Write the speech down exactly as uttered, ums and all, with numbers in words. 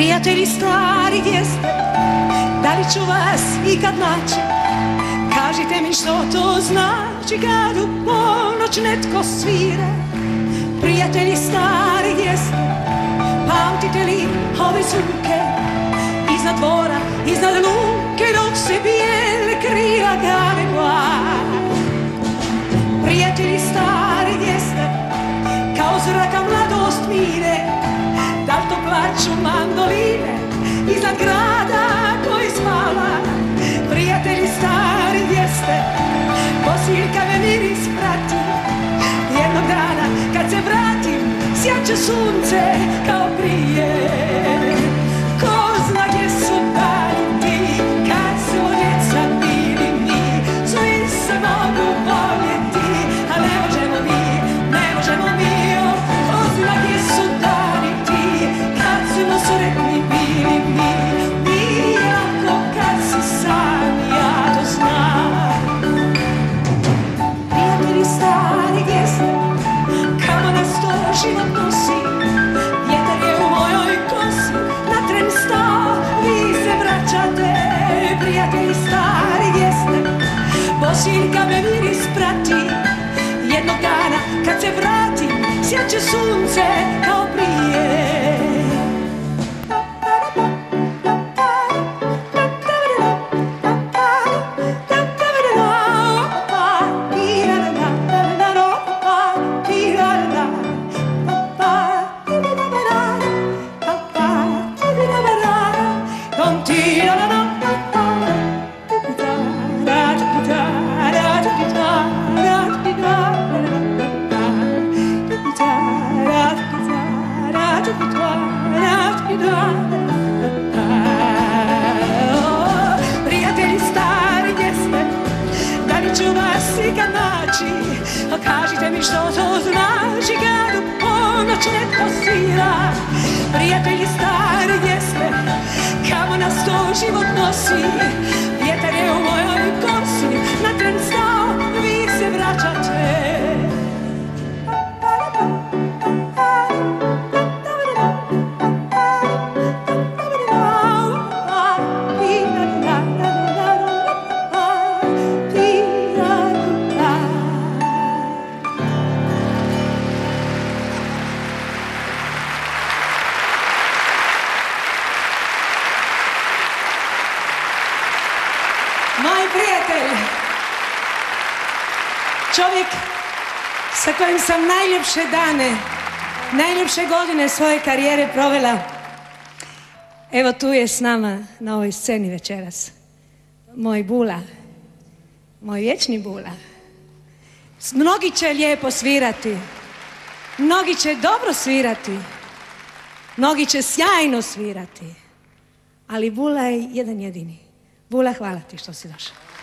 Prijatelji stari gdje ste, da li ću vas ikad naći? Kažite mi što to znači kad u ponoć netko svira. Prijatelji stari gdje ste, pamtite li ove zvuke? Iznad dvora, iznad luke, dok se bijele krila gane gvar. Prijatelji stari gdje ste, kao zraka mladost mire. Da li to plaću mandoline iznad grada koji spava? Prijatelji stari gdje ste, Bosiljka me miris prati. Jednog dana kad se vratim, sjaće sunce kao prije. Ko zna gdje su dani ti, kad smo djeca bili mi. Svi se mogu voljeti, a ne možemo mi, ne možemo mi. Ko zna gdje su dani ti, kad smo sretni bili mi. Iako kad si sam, ja to znam. Prijatelji stari gdje ste, kamo nas to život nosi. Vjetar je u mojoj kosi, na tren stao, vi se vraćate. Prijatelji stari gdje ste, Bosiljka me miris prati. Jednog dana kad se vratim, sjaće sunce kao prije. Prijatelji stari gdje ste, da li ću vas ikad naći? Kažite mi što to znači kad u ponoć netko svira. Prijatelji stari gdje ste, kamo nas to život nosi. Vjetar je u mojoj kosi, na tren stao, vi se vraćate. Moj prijatelj, čovjek sa kojim sam najljepše dane, najljepše godine svoje karijere provela, evo tu je s nama na ovoj sceni večeras. Moj Bula, moj vječni Bula. Mnogi će lijepo svirati, mnogi će dobro svirati, mnogi će sjajno svirati, ali Bula je jedan jedini. Bula, hvala ti što si došao.